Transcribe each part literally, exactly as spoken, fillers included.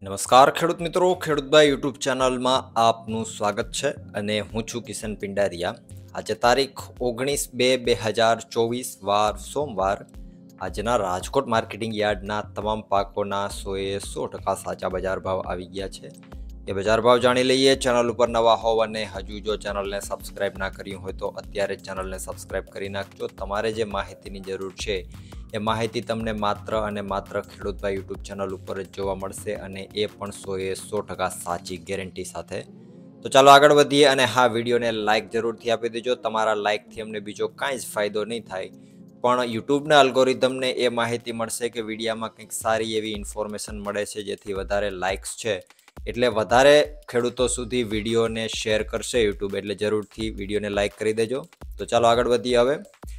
નમસ્કાર ખેડૂત મિત્રો, ખેડૂતભાઈ યુટ્યુબ ચેનલમાં આપનું સ્વાગત છે અને હું છું કિશન પિંડારિયા. આજે તારીખ ઓગણીસ બે બે હજાર ચોવીસ વાર સોમવાર. આજના રાજકોટ માર્કેટિંગ યાર્ડના તમામ પાકોના સોએ સો ટકા સાચા બજાર ભાવ આવી ગયા છે. એ બજાર ભાવ જાણી લઈએ. ચેનલ ઉપર નવા હોવ અને હજુ જો ચેનલને સબસ્ક્રાઇબ ના કર્યું હોય તો અત્યારે જ ચેનલને સબસ્ક્રાઇબ કરી નાખજો. તમારે જે માહિતીની જરૂર છે એ માહિતી તમને માત્ર અને માત્ર ખેડૂતભાઈ યુટ્યુબ ચેનલ ઉપર જ જોવા મળશે અને એ પણ સોએ સો ટકા સાચી ગેરંટી સાથે. તો ચાલો આગળ વધીએ અને હા, વિડીયોને લાઇક જરૂરથી આપી દેજો. તમારા લાઇકથી અમને બીજો કાંઈ જ ફાયદો નહીં થાય, પણ યુટ્યુબના અલ્ગોરિધમને એ માહિતી મળશે કે વિડીયામાં કંઈક સારી એવી ઇન્ફોર્મેશન મળે છે, જેથી વધારે લાઇક્સ છે એટલે વધારે ખેડૂતો સુધી વિડીયોને શેર કરશે યુટ્યુબ. એટલે જરૂરથી વિડીયોને લાઇક કરી દેજો. તો ચાલો આગળ વધીએ. હવે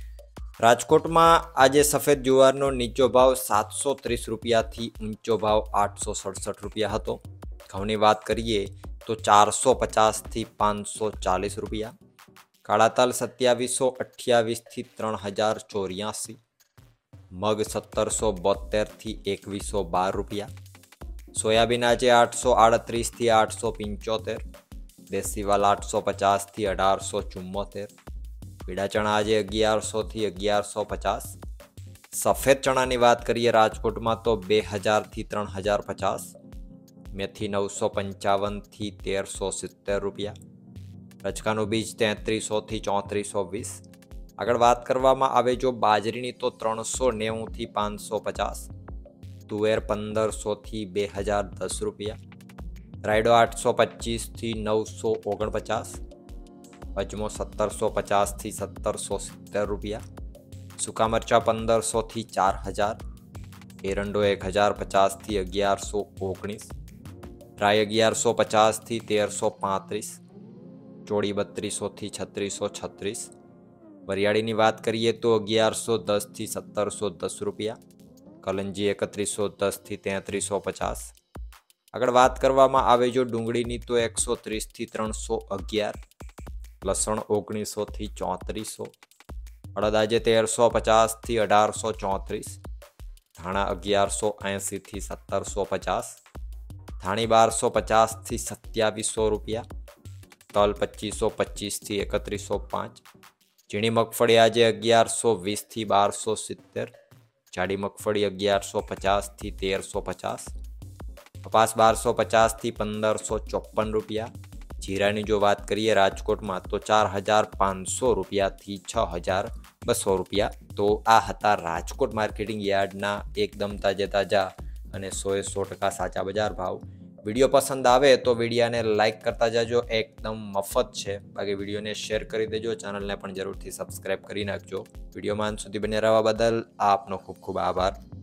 રાજકોટમાં આજે સફેદ જુવારનો નીચો ભાવ સાતસો ત્રીસ રૂપિયાથી ઊંચો ભાવ આઠસો સડસઠ રૂપિયા હતો. ઘઉંની વાત કરીએ તો ચારસો પચાસથી પાંચસો ચાલીસ રૂપિયા. કાળા તલ સત્યાવીસો અઠ્યાવીસથી ત્રણ હજાર ચોર્યાસી. મગ સત્તરસો બોતેરથી એકવીસો બાર રૂપિયા. સોયાબીન આજે આઠસો આડત્રીસથી આઠસો પંચોતેર. દેશીવાલ આઠસો પચાસથી અઢારસો ચુમ્મોતેર. પીળા ચણા આજે અગિયારસોથી અગિયારસો પચાસ. સફેદ ચણાની વાત કરીએ રાજકોટમાં તો બે હજારથી ત્રણ હજાર પચાસ. મેથી નવસો પંચાવનથી તેરસો સિત્તેર રૂપિયા. રચકાનું બીજ તેત્રીસોથી ચોત્રીસો વીસ. આગળ વાત કરવામાં આવે જો બાજરીની તો ત્રણસો નેવુંથી પાંચસો પચાસ. તુવેર પંદરસોથી બે હજાર દસ રૂપિયા. રાયડો આઠસો પચીસથી નવસો ઓગણપચાસ. અજમો સત્તરસો પચાસથી સત્તરસો સિત્તેર રૂપિયા. સૂકા મરચાં પંદરસોથી ચાર હજાર. એરંડો એક હજાર પચાસથી અગિયારસો ઓગણીસ. રાય અગિયારસો પચાસથી તેરસો પાંત્રીસ. ચોળી બત્રીસોથી છત્રીસો છત્રીસ. વરિયાળીની વાત કરીએ તો અગિયારસો દસથી સત્તરસો દસ રૂપિયા. કલંજી એકત્રીસો દસથી તેત્રીસો પચાસ. આગળ વાત કરવામાં આવે જો ડુંગળીની તો એકસો ત્રીસથી ત્રણસો અગિયાર. લસણ ઓગણીસોથી ચોત્રીસો. અડદ આજે તેરસો પચાસથી અઢારસો ચોત્રીસ. ધાણા અગિયારસો એંસીથી સત્તરસો પચાસ. ધાણી બારસો પચાસથી સત્યાવીસો રૂપિયા. તલ પચીસો પચીસથી એકત્રીસો પાંચ. ઝીણી મગફળી આજે અગિયારસો વીસથી બારસો સિત્તેર. જાડી મગફળી અગિયારસો પચાસથી તેરસો પચાસ. કપાસ બારસો પચાસથી પંદરસો ચોપન રૂપિયા. જીરાની જો વાત કરીએ રાજકોટમાં તો ચાર હજાર પાંચસો રૂપિયાથી છ હજાર બસો રૂપિયા. તો આ હતા રાજકોટ માર્કેટિંગ યાર્ડના એકદમ તાજે તાજા અને સોએ સો ટકા સાચા બજાર ભાવ. વિડીયો પસંદ આવે તો વિડીયાને લાઇક કરતા જાજો, એકદમ મફત છે. બાકી વિડીયોને શેર કરી દેજો. ચેનલને પણ જરૂરથી સબસ્ક્રાઇબ કરી નાખજો. વિડીયોમાં અંત સુધી બને રહેવા બદલ આપનો ખૂબ ખૂબ આભાર.